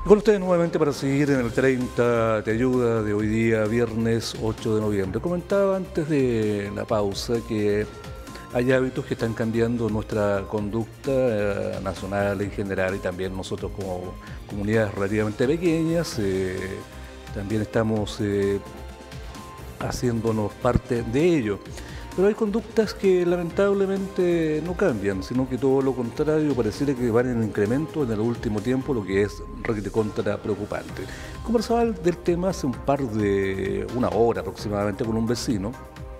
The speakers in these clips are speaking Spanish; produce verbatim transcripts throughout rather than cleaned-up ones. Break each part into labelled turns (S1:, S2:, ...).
S1: Con ustedes nuevamente para seguir en el treinta de ayuda de hoy día, viernes ocho de noviembre. Comentaba antes de la pausa que hay hábitos que están cambiando nuestra conducta eh, nacional en general y también nosotros como comunidades relativamente pequeñas eh, también estamos eh, haciéndonos parte de ello. Pero hay conductas que lamentablemente no cambian, sino que todo lo contrario, pareciera que van en incremento en el último tiempo, lo que es contra preocupante. Conversaba del tema hace un par de, una hora aproximadamente con un vecino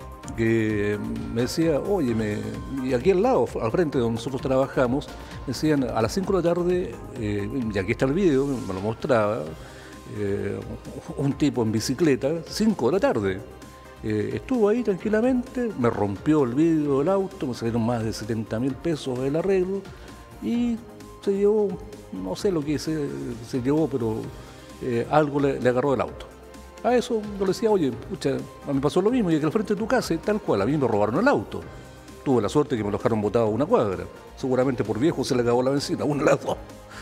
S1: que me decía, oye, me, y aquí al lado, al frente donde nosotros trabajamos, me decían a las cinco de la tarde, eh, y aquí está el video, me lo mostraba, eh, un tipo en bicicleta, cinco de la tarde. Eh, estuvo ahí tranquilamente, me rompió el vidrio del auto, me salieron más de setenta mil pesos el arreglo y se llevó, no sé lo que se, se llevó, pero eh, algo le, le agarró el auto. A eso yo le decía, oye, pucha, a mí me pasó lo mismo, y aquí al frente de tu casa, tal cual, a mí me robaron el auto. Tuve la suerte que me lo dejaron botado a una cuadra. Seguramente por viejo se le acabó la benzina, una de las dos.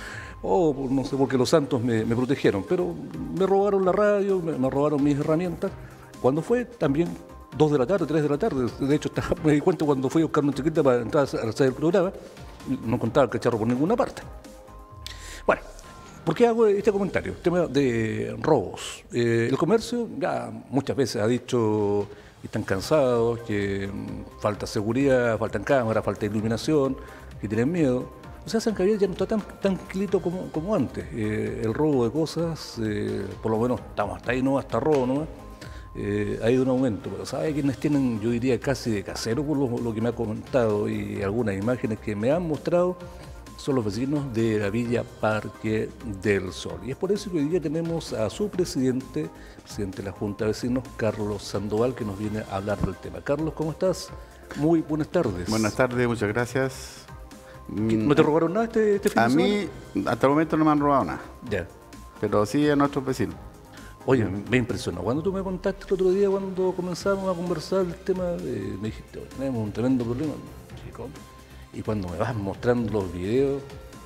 S1: O no sé, porque los santos me, me protegieron, pero me robaron la radio, me, me robaron mis herramientas. Cuando fue también dos de la tarde, tres de la tarde, de hecho estaba, me di cuenta cuando fui a buscar una chiquita para entrar a hacer el programa, no contaba el cacharro por ninguna parte. Bueno, ¿por qué hago este comentario? Tema de robos. Eh, el comercio ya muchas veces ha dicho que están cansados, que falta seguridad, faltan cámaras, falta iluminación, que tienen miedo. O sea, San Javier ya no está tan tranquilito como, como antes. Eh, el robo de cosas, eh, por lo menos estamos hasta ahí, no hasta robo nomás. Eh, ha ido un aumento, pero ¿sabe quiénes tienen, yo diría, casi de casero por lo, lo que me ha comentado y algunas imágenes que me han mostrado? Son los vecinos de la Villa Parque del Sol. Y es por eso que hoy día tenemos a su presidente, presidente de la Junta de Vecinos, Carlos Sandoval, que nos viene a hablar del tema. Carlos, ¿cómo estás? Muy buenas tardes.
S2: Buenas tardes, muchas gracias.
S1: ¿No te robaron nada este, este fin
S2: a
S1: de semana?
S2: A mí, hasta el momento no me han robado nada.
S1: Ya.
S2: Pero sí a nuestros vecinos.
S1: Oye, me impresionó. Cuando tú me contaste el otro día, cuando comenzamos a conversar el tema, eh, me dijiste, oh, tenemos un tremendo problema, chico. Y cuando me vas mostrando los videos,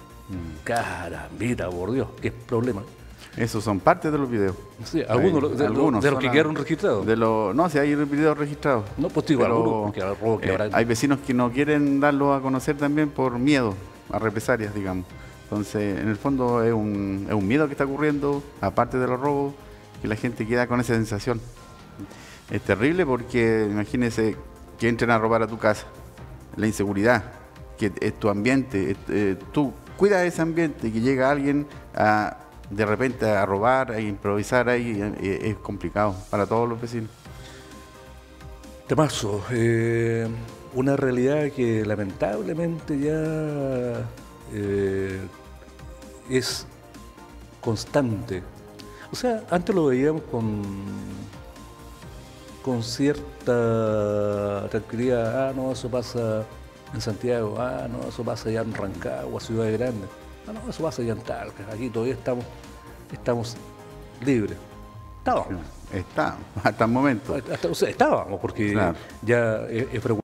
S1: carambita, por Dios, qué problema.
S2: Esos son parte de los videos.
S1: Sí, algunos,
S2: hay,
S1: de,
S2: algunos
S1: de los que quedaron registrados.
S2: De lo, no, si hay videos registrados.
S1: No, pues digo, algunos, que, robo que
S2: eh,
S1: habrá...
S2: hay vecinos que no quieren darlo a conocer también por miedo a represalias, digamos. Entonces, en el fondo es un, es un miedo que está ocurriendo, aparte de los robos, que la gente queda con esa sensación. Es terrible porque imagínese que entren a robar a tu casa, la inseguridad, que es tu ambiente, es, eh, tú cuidas ese ambiente y que llega alguien a, de repente a robar, a improvisar ahí, eh, es complicado para todos los vecinos.
S1: Temazo, eh, una realidad que lamentablemente ya eh, es constante. O sea, antes lo veíamos con, con cierta tranquilidad. Ah, no, eso pasa en Santiago. Ah, no, eso pasa allá en Rancagua, ciudades grandes. Ah, no, eso pasa allá en Talca. Aquí todavía estamos, estamos libres. Estábamos.
S2: Está, hasta el momento.
S1: Hasta, o sea, estábamos, porque claro, ya es, es frecuente.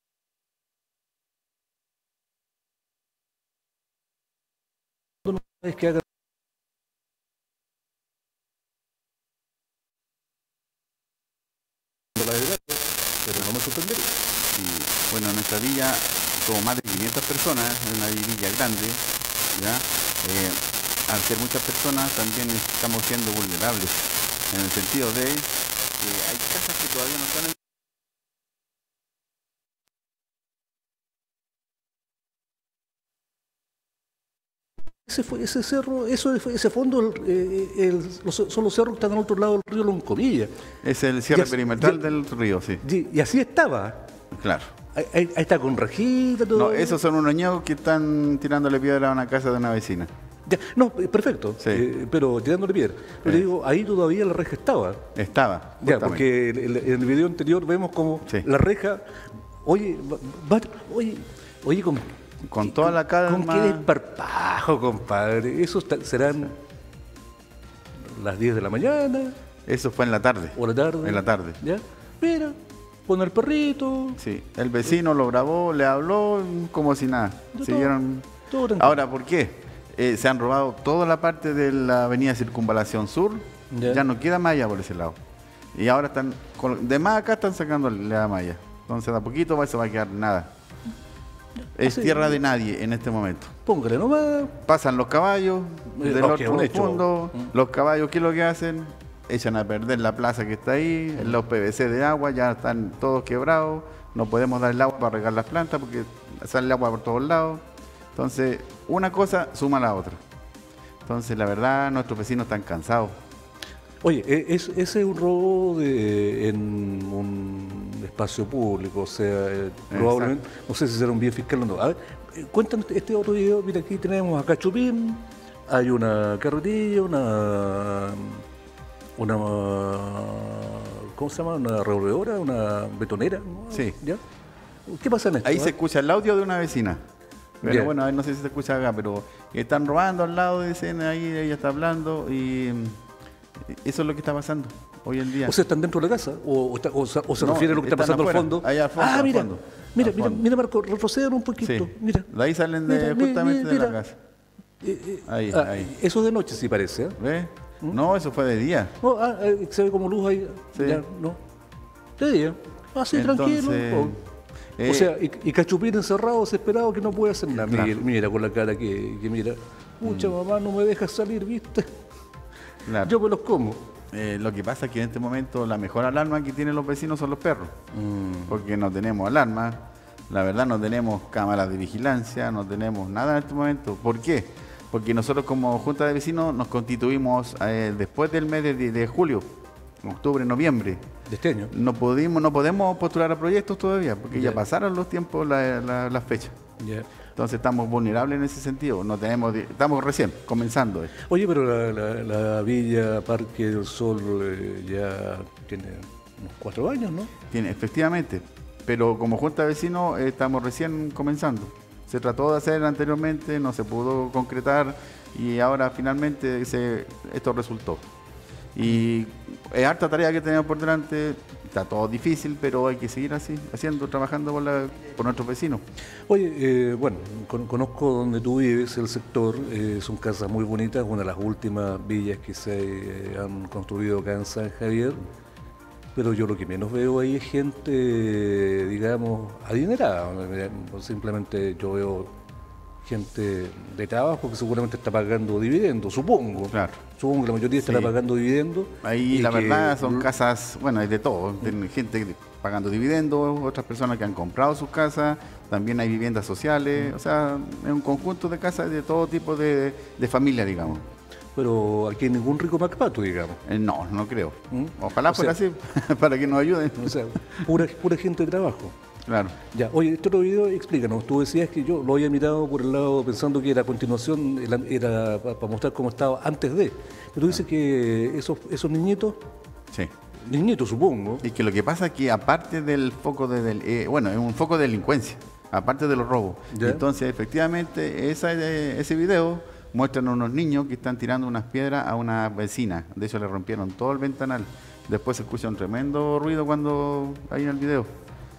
S1: No es que haga pero no me sorprendería.
S2: Y, bueno, en nuestra villa somos más de quinientas personas, es una villa grande, ¿ya? Eh, al ser muchas personas también estamos siendo vulnerables, en el sentido de que hay casas que todavía no están en...
S1: Ese, fue, ese cerro, eso, ese fondo, eh, el, los, son los cerros que están al otro lado del río Loncomilla.
S2: Es el cierre
S1: y
S2: perimetral
S1: y,
S2: del río, sí.
S1: Y, y así estaba.
S2: Claro.
S1: Ahí, ahí está con rejita, todo.
S2: No, esos son unos ñegos que están tirándole piedra a una casa de una vecina.
S1: Ya, no, perfecto, sí. eh, pero tirándole piedra. Pero eh. digo, ahí todavía la reja estaba.
S2: Estaba.
S1: Ya, porque en el, en el video anterior vemos como sí. la reja, oye, va, oye, oye, con,
S2: con toda la calma.
S1: Con qué desparpajo, compadre. Eso está, serán las diez de la mañana.
S2: Eso fue en la tarde.
S1: O la tarde.
S2: En la tarde.
S1: Ya, mira, con el perrito.
S2: Sí, el vecino lo grabó, le habló como si nada.
S1: Todo,
S2: Siguieron.
S1: Todo
S2: Ahora, ¿por qué? Eh, se han robado toda la parte de la avenida Circunvalación Sur,
S1: Ya.
S2: ya no queda malla por ese lado. Y ahora están, con- de más acá están sacando la malla. Entonces de a poquito va- se va a quedar nada. Es
S1: Así-
S2: tierra de nadie en este momento.
S1: Póngale nomás.
S2: Pasan los caballos
S1: Eh,
S2: del
S1: no, que es un
S2: otro
S1: hecho.
S2: fondo,
S1: Mm.
S2: los caballos, ¿qué es lo que hacen? Echan a perder la plaza que está ahí, los P V C de agua ya están todos quebrados, no podemos dar el agua para regar las plantas porque sale el agua por todos lados. Entonces, una cosa suma a la otra. Entonces, la verdad, nuestros vecinos están cansados.
S1: Oye, e- es, ese es un robo de, en un espacio público, o sea, eh, probablemente, no sé si será un bien fiscal o no. A ver, eh, cuéntanos este otro video. Mira, aquí tenemos acá Chupín, hay una carretilla, una, una, ¿cómo se llama? Una revolvedora, una betonera, ¿no?
S2: Sí.
S1: ¿Ya? ¿Qué pasa en esto?
S2: Ahí
S1: ah?
S2: se escucha el audio de una vecina. Pero
S1: Ya.
S2: bueno, ahí no sé si se escucha acá, pero están robando al lado, dicen ahí, ella está hablando y mm, eso es lo que está pasando hoy en día.
S1: O sea, ¿están dentro de la casa? ¿O, o, está- o se- o se
S2: No,
S1: refiere a lo que está
S2: están
S1: pasando
S2: afuera,
S1: al fondo?
S2: allá al fondo,
S1: ah,
S2: al
S1: mira,
S2: fondo,
S1: mira,
S2: al
S1: mira,
S2: fondo.
S1: mira, Marco, retrocedan un poquito.
S2: Sí.
S1: Mira.
S2: De ahí salen de,
S1: Mira, mi-
S2: justamente
S1: mi-
S2: de la
S1: mira.
S2: casa.
S1: Eh, eh,
S2: Ahí,
S1: ah,
S2: ahí.
S1: Eso de noche sí parece, ¿eh?
S2: ¿Ves? No, eso fue de día.
S1: Oh, ah, eh, se ve como luz ahí.
S2: Sí.
S1: Ya, no. De día. Así
S2: Entonces,
S1: tranquilo. Oh.
S2: eh,
S1: o sea, y, y Cachupín encerrado, desesperado, que no puede hacer nada.
S2: Claro.
S1: Mira, mira con la cara que, que mira. Mucha mamá, no me dejas salir, ¿viste?
S2: claro.
S1: Yo me los como.
S2: Eh, lo que pasa es que en este momento la mejor alarma que tienen los vecinos son los perros.
S1: Mm.
S2: Porque no tenemos alarma, la verdad no tenemos cámaras de vigilancia, no tenemos nada en este momento. ¿Por qué? Porque nosotros como Junta de Vecinos nos constituimos eh, después del mes de, de julio, octubre, noviembre.
S1: De este año.
S2: No, pudimos, no podemos postular a proyectos todavía, porque ya,
S1: Ya.
S2: pasaron los tiempos, la- la- las fechas.
S1: Ya.
S2: Entonces estamos vulnerables en ese sentido. No tenemos, di- estamos recién comenzando. esto.
S1: Oye, pero la, la- la Villa Parque del Sol eh, ya tiene unos cuatro años, ¿no?
S2: Tiene, efectivamente. Pero como Junta de Vecinos eh, estamos recién comenzando. Se trató de hacer anteriormente, no se pudo concretar y ahora finalmente se, esto resultó. Y es harta tarea que tenemos por delante, está todo difícil, pero hay que seguir así, haciendo, trabajando por, la, por nuestros vecinos.
S1: Oye, eh, bueno, con- conozco donde tú vives, el sector, eh, son casas muy bonitas, una de las últimas villas que se eh, han construido acá en San Javier, pero yo lo que menos veo ahí es gente, digamos, adinerada. Eh, Simplemente yo veo gente de trabajo que seguramente está pagando dividendos, supongo.
S2: Claro.
S1: Supongo que la mayoría estará
S2: Sí.
S1: pagando dividendos.
S2: Ahí
S1: y
S2: la
S1: que-
S2: verdad son casas, bueno, hay de todo, tienen gente pagando dividendos, otras personas que han comprado sus casas, también hay viviendas sociales, o sea, es un conjunto de casas de todo tipo de, de familia, digamos.
S1: Pero aquí hay ningún rico MacPato, digamos.
S2: Eh, no, no creo.
S1: ¿Mm?
S2: Ojalá
S1: O sea-
S2: fuera así, para que nos ayuden.
S1: O sea, pura, pura gente de trabajo.
S2: Claro.
S1: Ya, oye, este otro video, explícanos. Tú decías que yo lo había mirado por el lado pensando que era a continuación, era- era para mostrar cómo estaba antes de. Pero tú dices que esos, esos niñitos,
S2: Sí.
S1: niñitos supongo,
S2: Y que lo que pasa es que aparte del foco de, del, eh, bueno, es un foco de delincuencia, aparte de los robos.
S1: Ya.
S2: Entonces, efectivamente, esa, eh, ese video muestran a unos niños que están tirando unas piedras a una vecina. De hecho, le rompieron todo el ventanal. Después se escucha un tremendo ruido cuando hay en el video.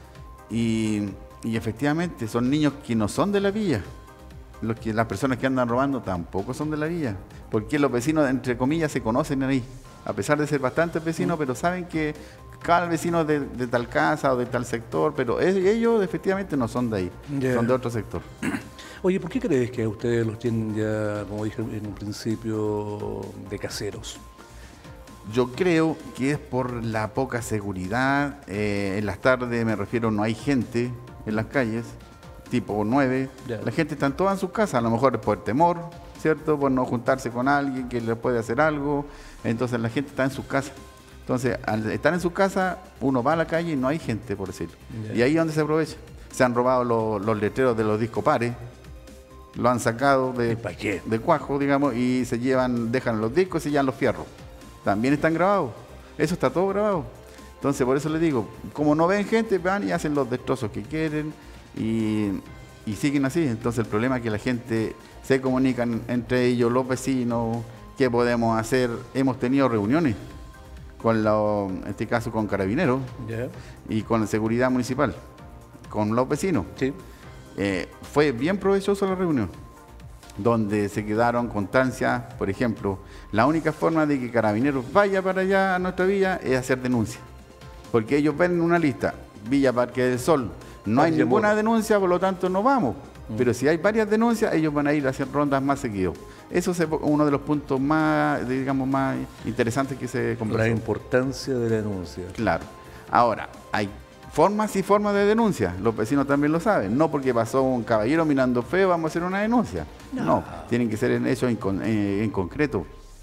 S2: Y, y efectivamente, son niños que no son de la villa. Los que, las personas que andan robando tampoco son de la villa. Porque los vecinos, entre comillas, se conocen ahí. A pesar de ser bastantes vecinos, pero saben que cada vecino es de, de tal casa o de tal sector, pero es- ellos efectivamente no son de ahí,
S1: Ya.
S2: son de otro sector.
S1: Oye, ¿por qué crees que ustedes los tienen ya, como dije en un principio, de caseros?
S2: Yo creo que es por la poca seguridad. eh, en las tardes, me refiero, no hay gente en las calles, tipo nueve.
S1: Ya.
S2: La gente está toda en sus casas, a lo mejor por temor, ¿cierto? Por no juntarse con alguien que le puede hacer algo. Entonces la gente está en sus casas. Entonces, al estar en su casa, uno va a la calle y no hay gente, por decirlo.
S1: Ya.
S2: Y ahí es donde se aprovecha. Se han robado los, los letreros de los discos pares, lo han sacado
S1: ¿Y
S2: de,
S1: para qué?
S2: de cuajo, digamos, y se llevan, dejan los discos y se llevan los fierros. También están grabados. Eso está todo grabado. Entonces, por eso les digo, como no ven gente, van y hacen los destrozos que quieren y, y siguen así. Entonces, el problema es que la gente se comunican entre ellos, los vecinos, qué podemos hacer. Hemos tenido reuniones con los, en este caso con Carabineros
S1: ¿Ya?
S2: y con la seguridad municipal, con los vecinos.
S1: Sí.
S2: Eh, fue bien provechosa la reunión. donde se quedaron constancias. Por ejemplo, la única forma de que Carabineros vaya para allá a nuestra villa es hacer denuncia, porque ellos ven una lista, Villa Parque del Sol, no hay ninguna denuncia, por lo tanto no vamos. Pero si hay varias denuncias, ellos van a ir a hacer rondas más seguido. Eso es uno de los puntos más, digamos, más interesantes que se conversó.
S1: La importancia de la denuncia.
S2: Claro. Ahora, hay formas y formas de denuncia. Los vecinos también lo saben. No porque pasó un caballero mirando feo, vamos a hacer una denuncia. No, no tienen que ser en hechos en, en, en concreto.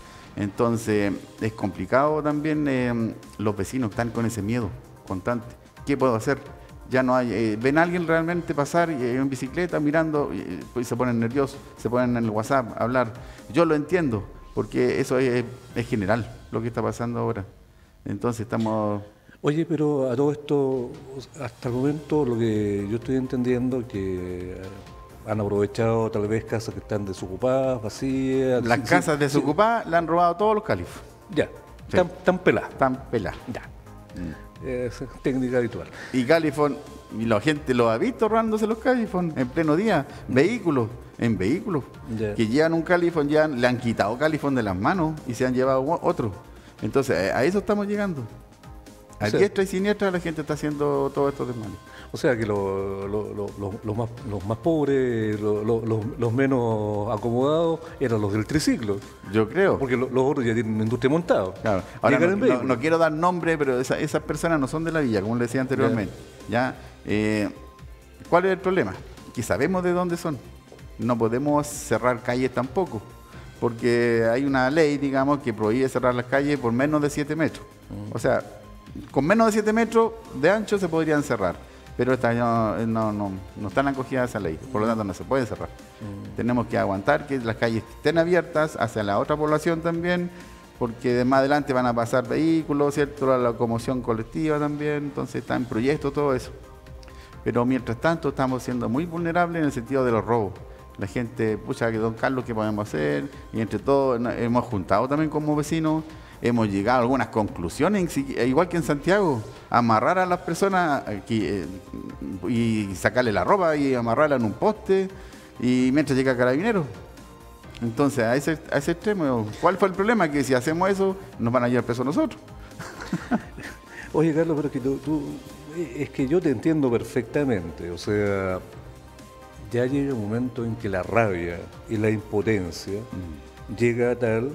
S2: Entonces, es complicado también. Eh, los vecinos están con ese miedo constante. ¿Qué puedo hacer? Ya no hay, eh, ven a alguien realmente pasar eh, en bicicleta mirando y pues se ponen nerviosos, se ponen en el WhatsApp a hablar. Yo lo entiendo, porque eso es, es general, lo que está pasando ahora. Entonces estamos...
S1: Oye, pero a todo esto, hasta el momento lo que yo estoy entendiendo que han aprovechado tal vez casas que están desocupadas, vacías.
S2: Las sí, casas sí, desocupadas sí. Le han robado todos los califos.
S1: Ya,
S2: sí.
S1: están, están peladas.
S2: Están peladas.
S1: Ya. Mm. Es técnica habitual.
S2: Y Califón, y la gente lo ha visto robándose los Califón en pleno día, vehículos, en vehículos, yeah. que llevan un Califón, ya le han quitado Califón de las manos y se han llevado otro. Entonces, a eso estamos llegando. A o sea, diestra y siniestra la gente está haciendo todo esto de mal.
S1: O sea que lo, lo, lo, lo, los, más, los más pobres, lo, lo, los, los menos acomodados eran los del triciclo.
S2: Yo creo.
S1: Porque los, los otros ya tienen una industria montada.
S2: Claro. Ahora, no, no, no quiero dar nombre, pero esa, esas personas no son de la villa, como le decía anteriormente. ¿Ya? Eh, ¿Cuál es el problema? Que sabemos de dónde son. No podemos cerrar calles tampoco, porque hay una ley, digamos, que prohíbe cerrar las calles por menos de siete metros. Mm. O sea, con menos de siete metros de ancho se podrían cerrar. Pero esta no, no, no, no están acogidas a esa ley, por lo tanto no se puede cerrar. Mm. Tenemos que aguantar que las calles estén abiertas hacia la otra población también, porque de más adelante van a pasar vehículos, ¿cierto? La locomoción colectiva también, entonces está en proyecto todo eso. Pero mientras tanto estamos siendo muy vulnerables en el sentido de los robos. La gente, pucha, que don Carlos, ¿qué podemos hacer? Y entre todos hemos juntado también como vecinos, hemos llegado a algunas conclusiones, igual que en Santiago, amarrar a las personas aquí, eh, y sacarle la ropa y amarrarla en un poste y mientras llega Carabineros. Entonces, a ese, a ese extremo, ¿cuál fue el problema? Que si hacemos eso, nos van a llevar preso nosotros.
S1: Oye, Carlos, pero es que, tú, tú, es que yo te entiendo perfectamente, o sea, ya llega un momento en que la rabia y la impotencia mm. llega a tal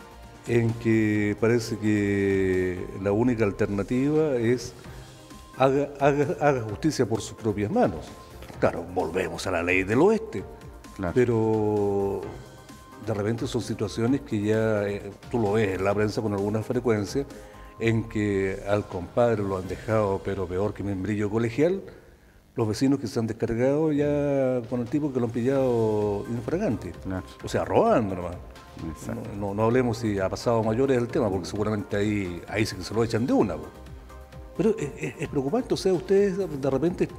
S1: en que parece que la única alternativa es haga, haga, haga justicia por sus propias manos. Claro, volvemos a la ley del oeste, claro. Pero de repente son situaciones que ya eh, tú lo ves en la prensa con alguna frecuencia, en que al compadre lo han dejado, pero peor que membrillo colegial, los vecinos que se han descargado ya con el tipo que lo han pillado infragante, claro. O sea, robando nomás. No, no, no hablemos si ha pasado a mayores el tema, porque seguramente ahí, ahí sí que se lo echan de una. Pero es, es, es preocupante, o sea, ustedes de repente,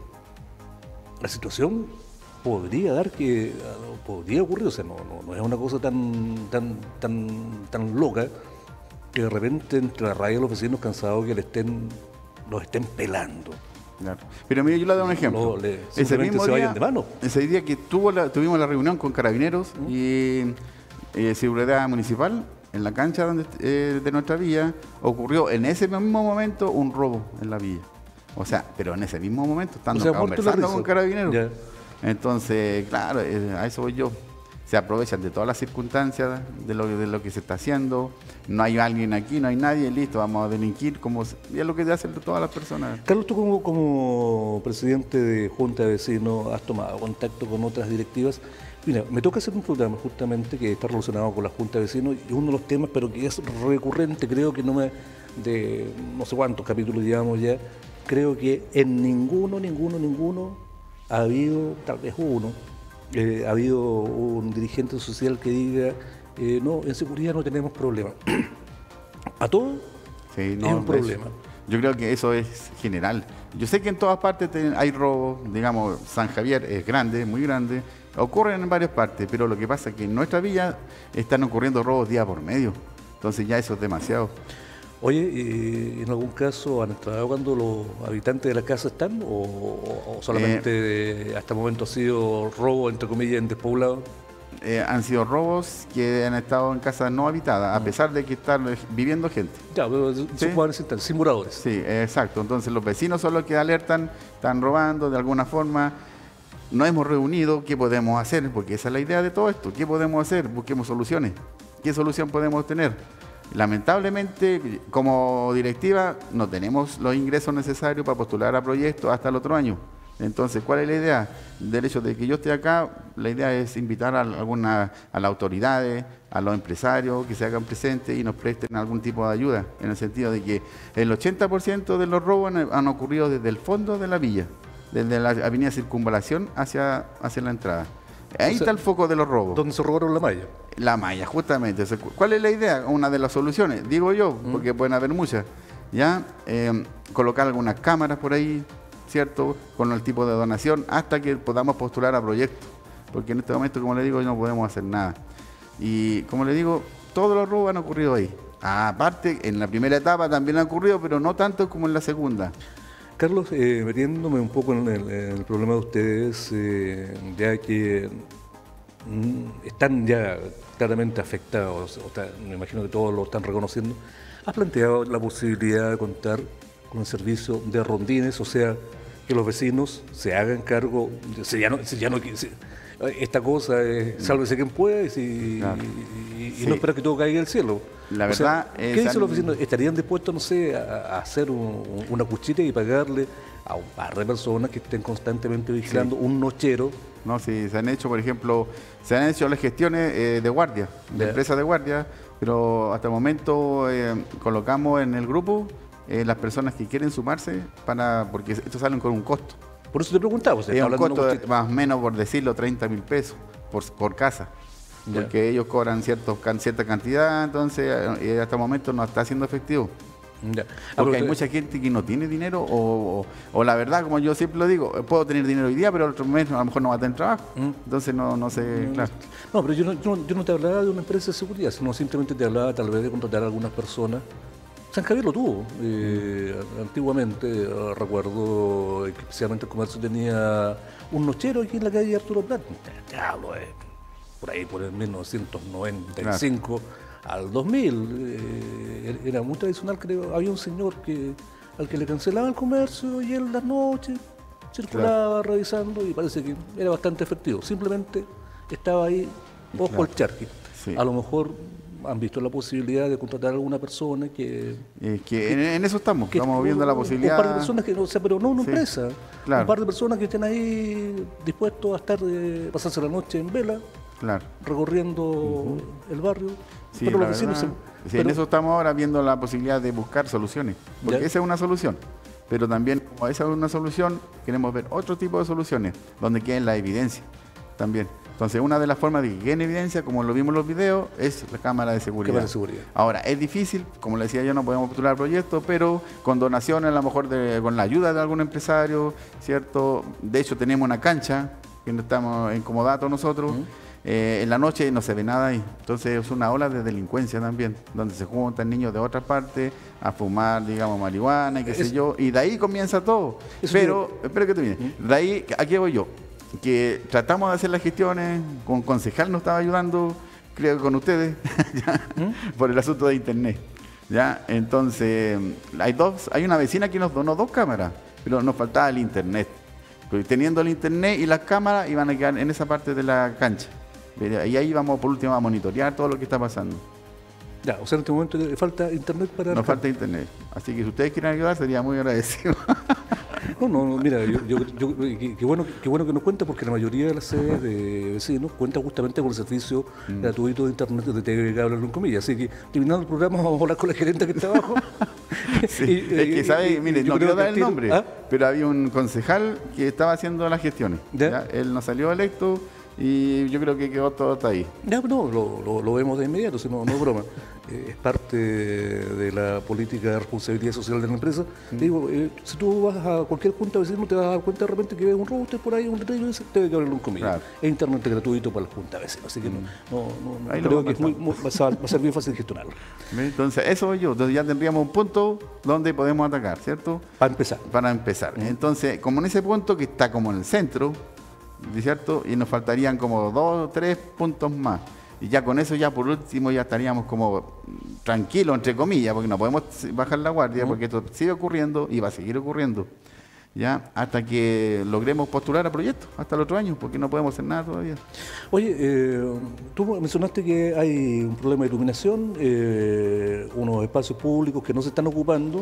S1: la situación podría dar que, podría ocurrir, o sea, no, no, no es una cosa tan, tan, tan, tan loca, que de repente entre la radio los vecinos cansados que le estén, los estén pelando.
S2: Claro. Pero mire, yo le doy un ejemplo.
S1: No, le, ese mismo se día, vayan de mano.
S2: Ese día que tuvo la, tuvimos la reunión con Carabineros ¿Mm? y eh, Seguridad Municipal, en la cancha donde, eh, de nuestra villa, ocurrió en ese mismo momento un robo en la villa. O sea, pero en ese mismo momento, estando o sea, conversando con Carabineros. Ya. Entonces, claro, eh, a eso voy yo. Se aprovechan de todas las circunstancias de lo, de lo que se está haciendo. No hay alguien aquí, no hay nadie, listo, vamos a delinquir, como es lo que hacen todas las personas.
S1: Carlos, tú como, como presidente de Junta de Vecinos has tomado contacto con otras directivas. Mira, me toca hacer un programa justamente que está relacionado con la Junta de Vecinos y uno de los temas, pero que es recurrente, creo que no me de no sé cuántos capítulos llevamos ya, creo que en ninguno, ninguno, ninguno ha habido, tal vez uno, Eh, ha habido un dirigente social que diga, eh, no, en seguridad no tenemos problema. A todo
S2: sí, no,
S1: es un problema.
S2: Eso. Yo creo que eso es general. Yo sé que en todas partes hay robos, digamos, San Javier es grande, muy grande, ocurren en varias partes, pero lo que pasa es que en nuestra villa están ocurriendo robos día por medio, entonces ya eso es demasiado.
S1: Oye, ¿y en algún caso han entrado cuando los habitantes de la casa están o, o solamente eh, hasta el momento ha sido robo, entre comillas, en despoblado?
S2: eh, han sido robos que han estado en casas no habitadas, a pesar de que están viviendo gente.
S1: Ya, pero ¿sí? Se pueden sentar, simuladores.
S2: Sí, exacto. Entonces los vecinos son los que alertan, están robando de alguna forma. Nos hemos reunido, ¿qué podemos hacer? Porque esa es la idea de todo esto. ¿Qué podemos hacer? Busquemos soluciones. ¿Qué solución podemos tener? Lamentablemente, como directiva, no tenemos los ingresos necesarios para postular a proyectos hasta el otro año. Entonces, ¿cuál es la idea? Del hecho de que yo esté acá, la idea es invitar a, alguna, a las autoridades, a los empresarios que se hagan presentes y nos presten algún tipo de ayuda, en el sentido de que el ochenta por ciento de los robos han, han ocurrido desde el fondo de la villa, desde la avenida Circunvalación hacia, hacia la entrada. Ahí o sea, está el foco de los robos.
S1: ¿Dónde se robaron la malla?
S2: La malla, justamente. ¿Cuál es la idea? Una de las soluciones, digo yo, porque mm. pueden haber muchas. Ya, eh, colocar algunas cámaras por ahí, ¿cierto? Con el tipo de donación, hasta que podamos postular a proyectos. Porque en este momento, como le digo, no podemos hacer nada. Y como le digo, todos los robos han ocurrido ahí. Aparte, en la primera etapa también ha ocurrido, pero no tanto como en la segunda.
S1: Carlos, eh, metiéndome un poco en el, en el problema de ustedes, eh, ya que mm, están ya claramente afectados, o sea, me imagino que todos lo están reconociendo, ¿has planteado la posibilidad de contar con un servicio de rondines, o sea, que los vecinos se hagan cargo, si ya no, si ya no si, esta cosa es sálvese quien pueda y, si,
S2: claro.
S1: y, y
S2: sí.
S1: no espera que todo caiga del cielo?
S2: La
S1: o
S2: verdad
S1: sea, ¿qué dicen los vecinos? ¿Estarían dispuestos, no sé, a, a hacer un, una cuchita y pagarle a un par de personas que estén constantemente vigilando sí. un nochero?
S2: No, sí, se han hecho, por ejemplo, se han hecho las gestiones eh, de guardia, de yeah. empresas de guardia, pero hasta el momento eh, colocamos en el grupo eh, las personas que quieren sumarse, para porque estos salen con un costo.
S1: Por eso te preguntaba.
S2: Es un costo de, más o menos, por decirlo, treinta mil pesos por, por casa. Yeah. Porque ellos cobran cierto, cierta cantidad, entonces eh, hasta el momento no está siendo efectivo.
S1: Ya.
S2: Porque hay mucha gente que no tiene dinero o, o, o la verdad, como yo siempre lo digo, puedo tener dinero hoy día, pero el otro mes a lo mejor no va a tener trabajo. ¿Mm? Entonces no, no sé,
S1: no,
S2: claro.
S1: No, pero yo no, yo, no, yo no te hablaba de una empresa de seguridad, sino simplemente te hablaba tal vez de contratar a algunas personas. San Javier lo tuvo. Eh, antiguamente, eh, recuerdo, especialmente el comercio tenía un nochero aquí en la calle Arturo Prat. Te, te hablo, eh, por ahí, por el mil novecientos noventa y cinco. Claro. Al dos mil, eh, era muy tradicional, creo, había un señor que al que le cancelaba el comercio y él las noches circulaba claro. revisando y parece que era bastante efectivo. Simplemente estaba ahí, ojo claro. al charqui. Sí. A lo mejor han visto la posibilidad de contratar a alguna persona que...
S2: Eh, que en, en eso estamos, que, estamos viendo la posibilidad...
S1: Un par de personas que, o sea, pero no una sí. empresa,
S2: claro.
S1: un par de personas que estén ahí dispuestos a estar, eh, pasarse la noche en vela,
S2: claro.
S1: recorriendo uh-huh. el barrio.
S2: Sí, pero los vecinos verdad, se, sí, pero, en eso estamos ahora viendo la posibilidad de buscar soluciones, porque ¿ya? esa es una solución, pero también como esa es una solución, queremos ver otro tipo de soluciones, donde quede la evidencia también. Entonces, una de las formas de que quede en evidencia, como lo vimos en los videos, es la cámara de seguridad.
S1: Cámara de seguridad.
S2: Ahora, es difícil, como le decía yo, no podemos postular proyectos, pero con donaciones, a lo mejor de, con la ayuda de algún empresario, ¿cierto? De hecho, tenemos una cancha, que no estamos en comodato nosotros, uh-huh. eh, en la noche no se ve nada ahí. Entonces, es una ola de delincuencia también, donde se juntan niños de otras partes a fumar, digamos, marihuana y qué es, sé yo, y de ahí comienza todo. Pero, que... espera que termine, uh-huh. de ahí, aquí voy yo. Que tratamos de hacer las gestiones, con concejal nos estaba ayudando, creo que con ustedes, ¿ya? ¿Mm? por el asunto de internet. ¿Ya? Entonces, hay dos, hay una vecina que nos donó dos cámaras, pero nos faltaba el internet. Pero teniendo el internet y las cámaras iban a quedar en esa parte de la cancha. Y ahí vamos por último a monitorear todo lo que está pasando.
S1: Ya, o sea, en este momento falta internet para...
S2: Nos falta internet. Así que si ustedes quieren ayudar, sería muy agradecido.
S1: No, no, no, mira, yo, yo, yo, qué, qué, bueno, qué bueno que nos cuenta, porque la mayoría de las sedes de vecinos cuenta justamente con el servicio mm. gratuito de internet de T V Cable, en comillas. Así que, terminando el programa, vamos a hablar con la gerente que está abajo.
S2: Sí, y, es que, ¿sabe? Mire, no quiero dar el nombre, ¿ah? pero había un concejal que estaba haciendo las gestiones. ¿Ya? ¿Ya? Él no salió electo y yo creo que quedó todo hasta ahí.
S1: Ya, no, lo, lo, lo vemos de inmediato, si no, no es broma. Eh, es parte de la política de responsabilidad social de la empresa. Mm. Te digo, eh, si tú vas a cualquier junta vecina, te vas a dar cuenta de repente que ves un robo por ahí, un letrero y dice, te debe haber un comida. Claro. Es internet gratuito para la junta vecina, así que mm. no, no, no creo que es muy, muy, va, a, va a ser bien fácil gestionarlo.
S2: Entonces, eso yo, entonces ya tendríamos un punto donde podemos atacar, ¿cierto?
S1: Para empezar.
S2: Para empezar. Mm. Entonces, como en ese punto que está como en el centro, ¿cierto? Y nos faltarían como dos o tres puntos más. Y ya con eso, ya por último, ya estaríamos como tranquilos, entre comillas, porque no podemos bajar la guardia, porque esto sigue ocurriendo y va a seguir ocurriendo, ¿ya? Hasta que logremos postular a proyectos, hasta el otro año, porque no podemos hacer nada todavía.
S1: Oye, eh, tú mencionaste que hay un problema de iluminación, eh, unos espacios públicos que no se están ocupando,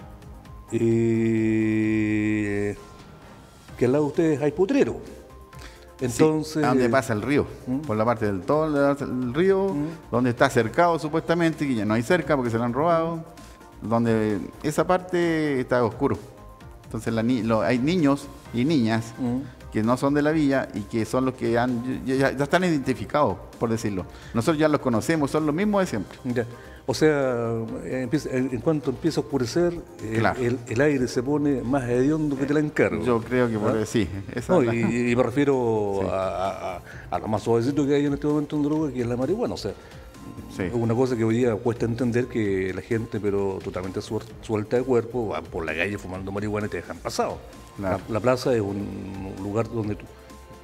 S1: eh, que al lado de ustedes hay potrero. Entonces,
S2: sí, a donde pasa el río, ¿Mm? por la parte del todo el río, ¿Mm? donde está cercado supuestamente, que ya no hay cerca porque se lo han robado, donde esa parte está oscuro. Entonces la ni lo, hay niños y niñas ¿Mm? que no son de la villa y que son los que han, ya, ya están identificados, por decirlo. Nosotros ya los conocemos, son los mismos de siempre.
S1: Ya. O sea, empieza, en cuanto empieza a oscurecer, claro. el, el, el aire se pone más hediondo que te la encargo.
S2: Yo creo que por ¿Ah? sí. Esa
S1: no,
S2: la...
S1: y, y me refiero sí. a, a, a lo más suavecito que hay en este momento en droga, que es la marihuana. O sea, sí. es una cosa que hoy día cuesta entender que la gente, pero totalmente suelta de cuerpo, van por la calle fumando marihuana y te dejan pasado. Claro. La, la plaza es un lugar donde tú,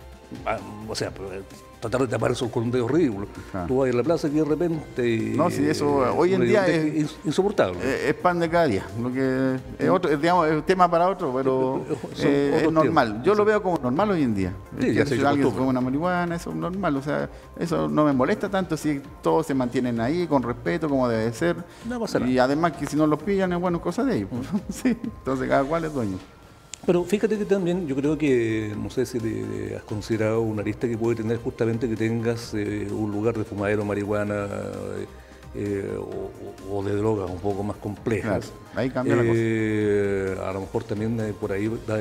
S1: o sea, tratar de tapar eso con un dedo ridículo. Claro. Tú vas a la plaza y de repente...
S2: No, si eso eh, hoy en día es
S1: insoportable.
S2: Es, es pan de cada día. Lo que es, otro, es, digamos, es tema para otro, pero eh, es normal. Tiempos. Yo sí. lo veo como normal hoy en día. Sí, ya si alguien fuma una marihuana, eso es normal. O sea, eso no me molesta tanto si todos se mantienen ahí con respeto, como debe ser.
S1: No pasa nada.
S2: Y además que si no los pillan, es bueno, cosa de ellos. Mm. sí. Entonces cada cual es dueño.
S1: Pero fíjate que también yo creo que, no sé si te, te has considerado una lista que puede tener justamente que tengas eh, un lugar de fumadero, marihuana eh, o, o de drogas un poco más complejas.
S2: Claro, ahí cambia eh,
S1: la cosa. A lo mejor también eh, por ahí va,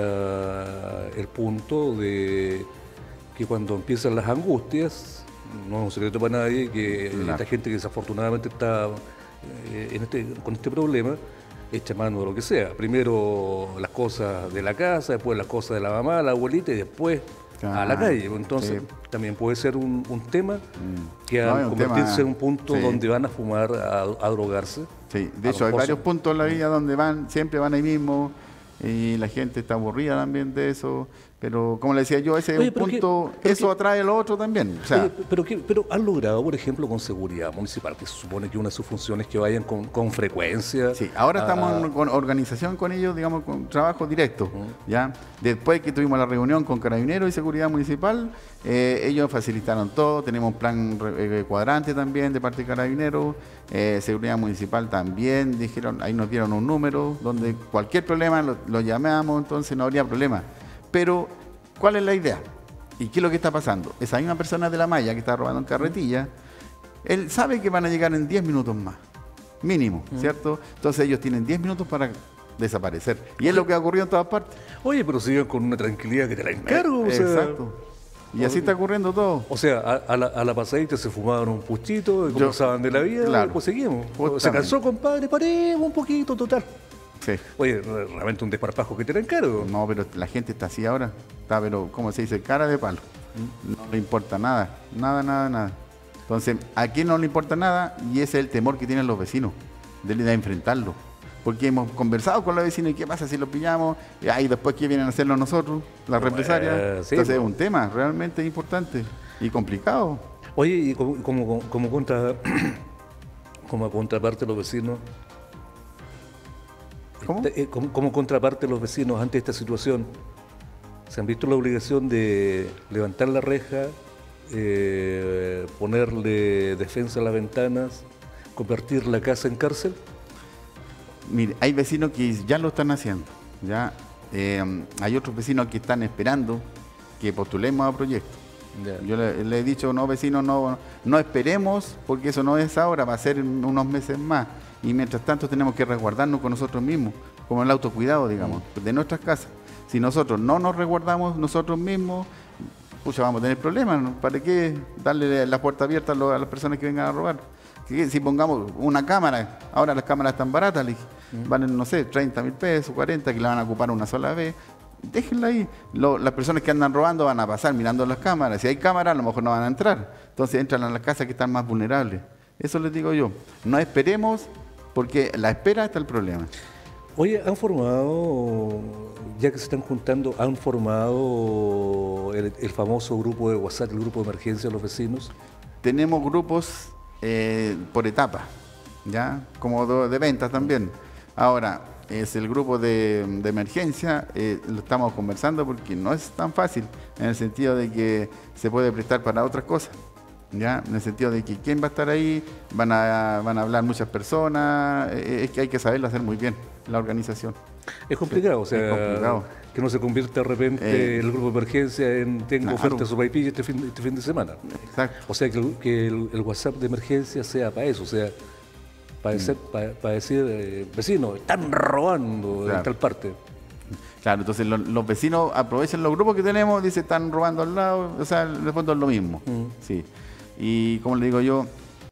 S1: va el punto de que cuando empiezan las angustias, no es un secreto para nadie que claro. esta gente que desafortunadamente está eh, en este, con este problema, echa mano de lo que sea. Primero las cosas de la casa, después las cosas de la mamá, la abuelita y después ah, a la calle. Entonces sí. también puede ser un, un tema mm. que al no, convertirse en un punto sí. donde van a fumar, a, a drogarse.
S2: Sí, de hecho hay varios puntos en la villa donde van, siempre van ahí mismo y la gente está aburrida también de eso. Pero como le decía yo, ese Oye, es un punto, que, eso que, atrae a lo otro también. O sea,
S1: Oye, pero, que, pero han logrado, por ejemplo, con seguridad municipal, que se supone que una de sus funciones es que vayan con, con frecuencia.
S2: Sí, ahora a, estamos en con organización con ellos, digamos, con trabajo directo. Uh-huh. ¿ya? Después que tuvimos la reunión con Carabineros y Seguridad Municipal, eh, ellos facilitaron todo, tenemos un plan eh, cuadrante también de parte de Carabineros, eh, Seguridad Municipal también, dijeron, ahí nos dieron un número, donde cualquier problema lo, lo llamamos, entonces no habría problema. Pero, ¿cuál es la idea? ¿Y qué es lo que está pasando? Esa misma persona de la malla que está robando en carretilla, él sabe que van a llegar en diez minutos más, mínimo, ¿cierto? Entonces ellos tienen diez minutos para desaparecer. Y es lo que ha ocurrido en todas partes.
S1: Oye, pero siguen con una tranquilidad que te la encargo.
S2: Eh,
S1: o sea,
S2: exacto. Y así está ocurriendo todo.
S1: O sea, a, a, la, a la pasadita se fumaban un puchito, conversaban de la vida, claro, y pues seguimos. Se cansó, compadre, paremos un poquito, total.
S2: Sí.
S1: Oye, realmente un desparpajo que te la encargo.
S2: No, pero la gente está así ahora. Está, pero, ¿cómo se dice? Cara de palo. No le importa nada. Nada, nada, nada. Entonces, ¿a quién no le importa nada? Y ese es el temor que tienen los vecinos, de, de enfrentarlo. Porque hemos conversado con los vecinos y qué pasa si los pillamos. Y ahí después, ¿qué vienen a hacerlo nosotros? Las represalias. Eh, sí, Entonces, pues, es un tema realmente importante y complicado.
S1: Oye, y como, como, como, contra, como contraparte los vecinos,
S2: ¿Cómo?
S1: Como, como contraparte los vecinos ante esta situación, se han visto la obligación de levantar la reja, eh, ponerle defensa a las ventanas, convertir la casa en cárcel.
S2: Mire, hay vecinos que ya lo están haciendo, ya eh, hay otros vecinos que están esperando que postulemos a proyectos. Yeah. Yo le, le he dicho, no vecinos, no, no esperemos, porque eso no es ahora, va a ser en unos meses más. Y mientras tanto tenemos que resguardarnos con nosotros mismos, como el autocuidado, digamos, mm. de nuestras casas. Si nosotros no nos resguardamos nosotros mismos, pucha, vamos a tener problemas, ¿no? ¿Para qué darle la puerta abierta a, lo, a las personas que vengan a robar? Si, si pongamos una cámara, ahora las cámaras están baratas, mm. valen, no sé, treinta mil pesos, cuarenta, que la van a ocupar una sola vez. Déjenla ahí. Lo, las personas que andan robando van a pasar mirando las cámaras. Si hay cámaras, a lo mejor no van a entrar. Entonces entran a las casas que están más vulnerables. Eso les digo yo. No esperemos, porque la espera está el problema.
S1: Oye, ¿han formado ya que se están juntando, han formado el, el famoso grupo de WhatsApp, el grupo de emergencia de los vecinos.
S2: Tenemos grupos eh, por etapa, ¿ya? Como de, de ventas también. Ahora, es el grupo de, de emergencia, eh, lo estamos conversando porque no es tan fácil, en el sentido de que se puede prestar para otras cosas, ¿ya? En el sentido de que quién va a estar ahí, van a, van a hablar muchas personas, eh, es que hay que saberlo hacer muy bien, la organización.
S1: Es complicado, o sea,
S2: complicado.
S1: Que no se convierta de repente eh, el grupo de emergencia en tengo claro. oferta de sopaipilla este fin, este fin de semana.
S2: Exacto.
S1: O sea, que el, que el, el WhatsApp de emergencia sea para eso, o sea, para, decir, mm. para, para decir eh, vecinos, están robando claro. en tal parte.
S2: Claro, entonces lo, los vecinos aprovechan los grupos que tenemos, dicen, están robando al lado, o sea, en el fondo es lo mismo. Mm. Sí. Y como le digo yo,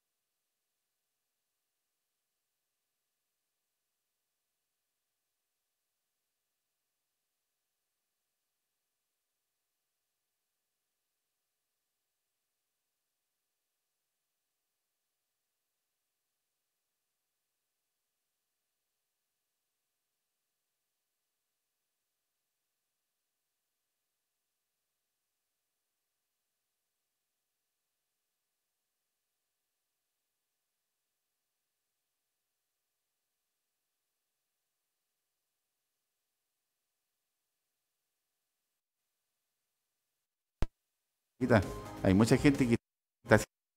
S2: hay mucha gente que está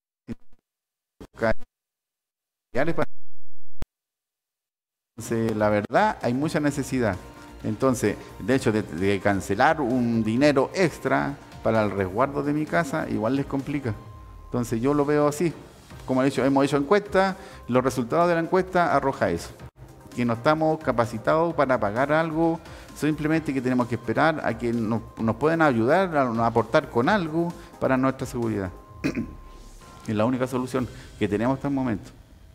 S2: haciendo. Entonces, la verdad, hay mucha necesidad. Entonces, de hecho, de, de cancelar un dinero extra para el resguardo de mi casa, igual les complica. Entonces, yo lo veo así. Como he dicho, hemos hecho encuestas, los resultados de la encuesta arroja eso. Que no estamos capacitados para pagar algo, simplemente que tenemos que esperar a que nos, nos puedan ayudar, a, a aportar con algo para nuestra seguridad. Es la única solución que tenemos hasta el momento.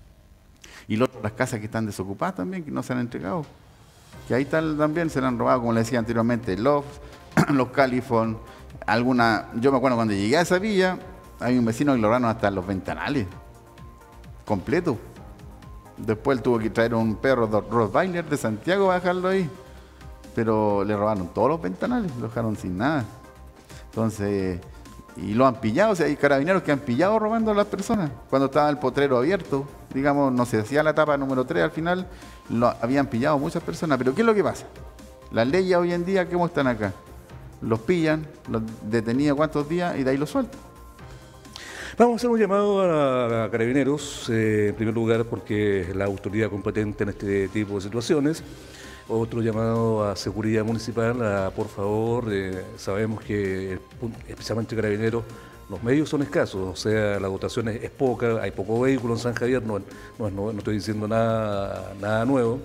S2: Y lo, las casas que están desocupadas también, que no se han entregado. Que ahí tal, también se le han robado, como le decía anteriormente, los, los Califón, alguna. Yo me acuerdo cuando llegué a esa villa, hay un vecino que lo robaron hasta los ventanales, completo. Después él tuvo que traer un perro de Rottweiler de Santiago a dejarlo ahí. Pero le robaron todos los ventanales, lo dejaron sin nada. Entonces, y lo han pillado, o sea, hay carabineros que han pillado robando a las personas. Cuando estaba el potrero abierto, digamos, no se hacía la etapa número tres al final, lo habían pillado muchas personas. Pero ¿qué es lo que pasa? Las leyes hoy en día, ¿cómo están acá? Los pillan, los detenidos cuántos días y de ahí los sueltan.
S1: Vamos a hacer un llamado a, a Carabineros, eh, en primer lugar porque es la autoridad competente en este tipo de situaciones. Otro llamado a Seguridad Municipal, a, por favor, eh, sabemos que especialmente Carabineros, los medios son escasos, o sea, la dotación es, es poca, hay poco vehículo en San Javier, no, no, no, no estoy diciendo nada, nada nuevo.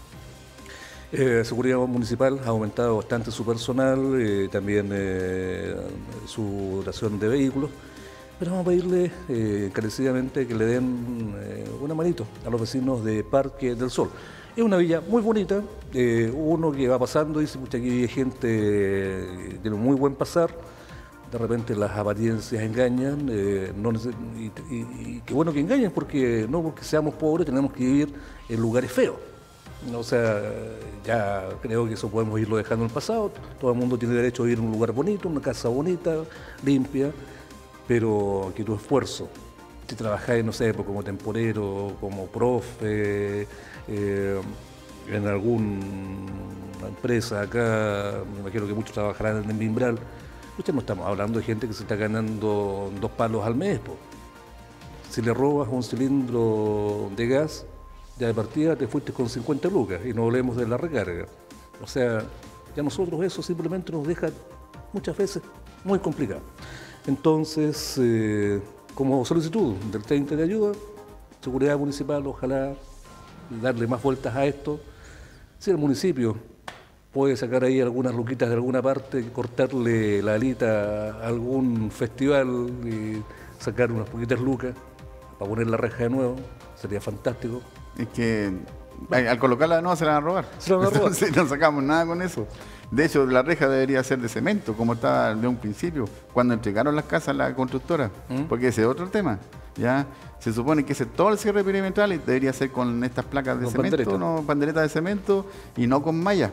S1: Eh, Seguridad Municipal ha aumentado bastante su personal, eh, también eh, su dotación de vehículos. Pero vamos a pedirle eh, encarecidamente que le den eh, una manito a los vecinos de Parque del Sol. Es una villa muy bonita, eh, uno que va pasando dice, pucha, aquí hay gente eh, tiene un muy buen pasar, de repente las apariencias engañan, eh, no y, y, y qué bueno que engañen, porque no porque seamos pobres tenemos que vivir en lugares feos. O sea, ya creo que eso podemos irlo dejando en el pasado, todo el mundo tiene derecho a vivir en un lugar bonito, una casa bonita, limpia, pero que tu esfuerzo, si trabajáis, no sé, como temporero, como profe, eh, en alguna empresa acá, me imagino que muchos trabajarán en Mimbral, usted no estamos hablando de gente que se está ganando dos palos al mes. Po. Si le robas un cilindro de gas, ya de partida te fuiste con cincuenta lucas y no hablemos de la recarga. O sea, ya nosotros eso simplemente nos deja muchas veces muy complicado. Entonces, eh, como solicitud del treinta de ayuda, Seguridad Municipal, ojalá darle más vueltas a esto. Si el municipio puede sacar ahí algunas luquitas de alguna parte, cortarle la alita a algún festival y sacar unas poquitas lucas para poner la reja de nuevo, sería fantástico.
S2: Es que al colocarla de nuevo se la van a robar.
S1: Se la van a robar.
S2: Entonces no sacamos nada con eso. De hecho, la reja debería ser de cemento, como estaba de un principio, cuando entregaron las casas a la constructora, ¿Mm? Porque ese es otro tema. Ya se supone que ese, todo el cierre perimetral debería ser con estas placas de con cemento, pandereta. No, panderetas de cemento y no con malla.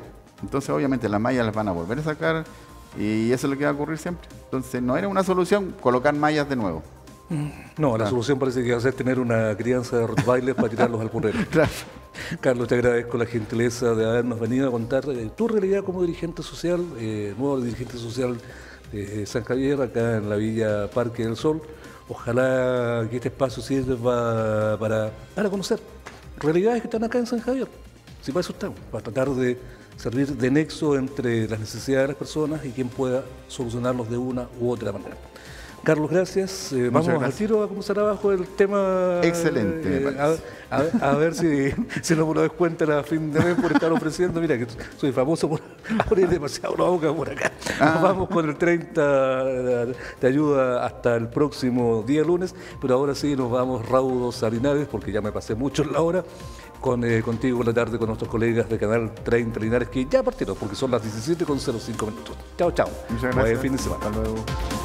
S2: Entonces obviamente las mallas las van a volver a sacar y eso es lo que va a ocurrir siempre. Entonces no era una solución colocar mallas de nuevo.
S1: No, la
S2: Claro.
S1: solución parece que va a ser tener una crianza de rottweilers para tirarlos al purrero.
S2: Claro.
S1: Carlos, te agradezco la gentileza de habernos venido a contar eh, tu realidad como dirigente social, eh, nuevo dirigente social de San Javier, acá en la Villa Parque del Sol. Ojalá que este espacio sirva para, para conocer realidades que están acá en San Javier. Si para eso estamos, para tratar de servir de nexo entre las necesidades de las personas y quien pueda solucionarlos de una u otra manera. Carlos, gracias. Eh, vamos
S2: gracias.
S1: al tiro a comenzar abajo el tema.
S2: Excelente, me
S1: eh, a, a- a ver si, si nos una descuenta a fin de mes por estar ofreciendo. Mira, que soy famoso por abrir demasiado la boca por acá. Nos
S2: Ah.
S1: vamos con el treinta de ayuda hasta el próximo día lunes, pero ahora sí nos vamos raudos a Linares, porque ya me pasé mucho en la hora. Con, eh, contigo en la tarde con nuestros colegas de Canal treinta Linares, que ya partieron, porque son las diecisiete con cero cinco minutos. Chao, chao.
S2: Muchas
S1: Buen
S2: gracias.
S1: fin de semana.
S2: Hasta luego.